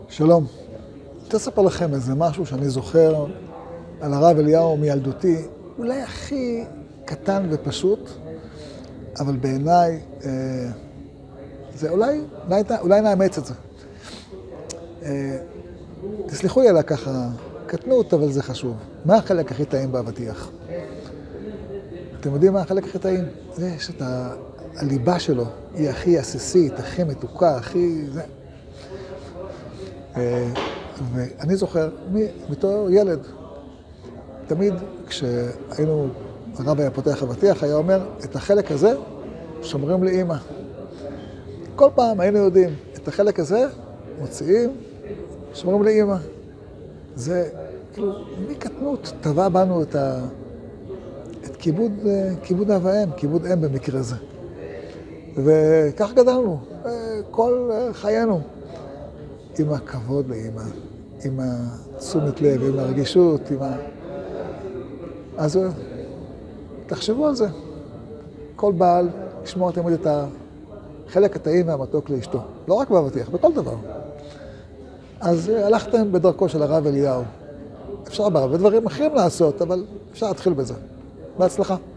שלום. אני רוצה לספר לכם איזה משהו שאני זוכר על הרב אליהו מילדותי, אולי הכי קטן ופשוט, אבל בעיניי זה אולי נאמץ את זה. תסלחו לי עליה ככה, קטנות, אבל זה חשוב. מה החלק הכי טעים באבטיח? אתם יודעים מה החלק הכי טעים? זה יש את הליבה שלו, היא הכי עסיסית, הכי מתוקה, הכי זה. ואני זוכר, בתור ילד, תמיד כשהיינו, הרב היה פותח אבטיח, היה אומר, את החלק הזה שומרים לאמא. כל פעם היינו יודעים, את החלק הזה מוציאים, שומרים לאמא. זה, כאילו, מקטנות טבע בנו את כיבוד אב ואם, כיבוד אם במקרה זה. וכך גדלנו, כל חיינו. עם הכבוד לאמא, עם התשומת לב, עם הרגישות, אז תחשבו על זה. כל בעל ישמור תמיד את החלק הטעים והמתוק לאשתו. לא רק באבטיח, בכל דבר. אז הלכתם בדרכו של הרב אליהו. אפשר הרבה דברים אחרים לעשות, אבל אפשר להתחיל בזה. בהצלחה.